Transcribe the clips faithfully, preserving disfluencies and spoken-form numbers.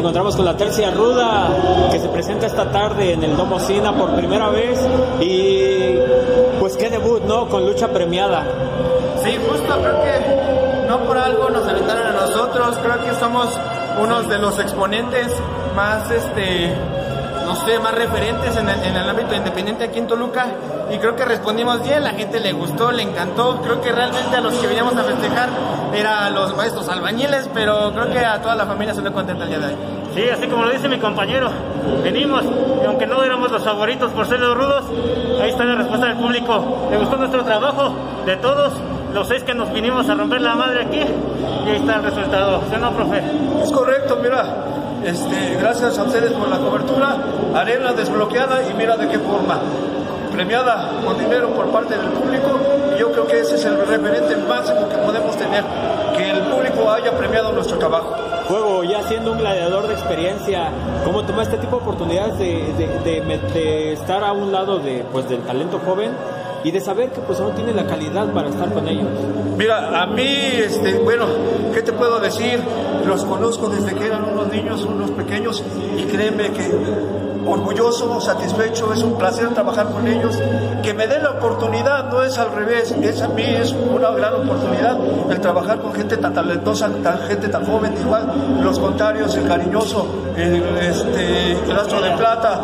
encontramos con la Tercia Ruda, que se presenta esta tarde en el Domo Sina por primera vez, y pues qué debut, ¿no? Con lucha premiada. Sí, justo, creo que no por algo nos aventaron a nosotros, creo que somos unos de los exponentes más, este, no sé, más referentes en el, en el ámbito independiente aquí en Toluca, y creo que respondimos bien, la gente le gustó, le encantó. Creo que realmente a los que veníamos a festejar era a los maestros albañiles, pero creo que a toda la familia se le contenta el día de hoy. Sí, así como lo dice mi compañero, venimos, y aunque no éramos los favoritos por ser los rudos, ahí está la respuesta del público. Le gustó nuestro trabajo, de todos los seis que nos vinimos a romper la madre aquí, y ahí está el resultado. ¿Sí o no, profe? Es correcto, mira, este, gracias a ustedes por la cobertura, arena desbloqueada, y mira de qué forma, premiada con dinero por parte del público, y yo creo que ese es el referente máximo que podemos tener, que el público haya premiado nuestro trabajo. Fuego, ya siendo un gladiador de experiencia, ¿cómo toma este tipo de oportunidades de, de, de, de estar a un lado de, pues, del talento joven y de saber que pues aún tiene la calidad para estar con ellos? Mira, a mí, este, bueno, ¿qué te puedo decir? Los conozco desde que eran unos niños, unos pequeños, y créeme que orgulloso, satisfecho, es un placer trabajar con ellos. Que me den la oportunidad, no es al revés, es a mí es una gran oportunidad el trabajar con gente tan talentosa, tan, gente tan joven, igual los contrarios, el cariñoso, el, este, el astro de plata,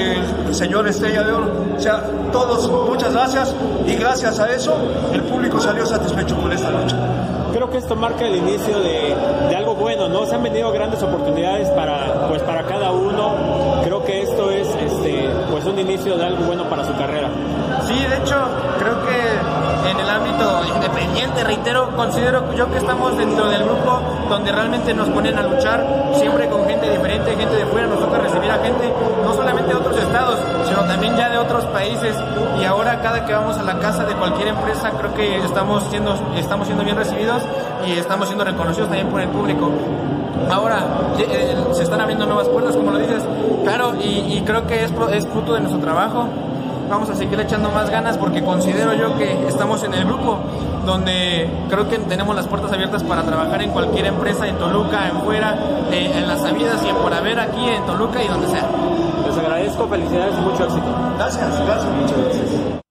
el señor Estrella de Oro, o sea, todos, muchas gracias, y gracias a eso el público salió satisfecho con esta lucha. Creo que esto marca el inicio de, de algo bueno, ¿no? Se han venido grandes oportunidades para, pues, para cada uno. Creo que esto es este, pues un inicio de algo bueno para su carrera. Sí, de hecho, creo que en el ámbito independiente, reitero, considero yo que estamos dentro del grupo donde realmente nos ponen a luchar, siempre con gente diferente, gente de fuera. Nos toca recibir a gente, no solamente de otros estados, sino también ya de otros países, y ahora cada que vamos a la casa de cualquier empresa, creo que estamos siendo, estamos siendo bien recibidos y estamos siendo reconocidos también por el público. Ahora eh, se están abriendo nuevas puertas, como lo dices, claro, y, y creo que es, es fruto de nuestro trabajo. Vamos a seguir echando más ganas, porque considero yo que estamos en el grupo donde creo que tenemos las puertas abiertas para trabajar en cualquier empresa, en Toluca, en fuera, eh, en las sabidas y en por haber, aquí en Toluca y donde sea. Les agradezco, felicidades y mucho éxito. Gracias, gracias, muchas gracias.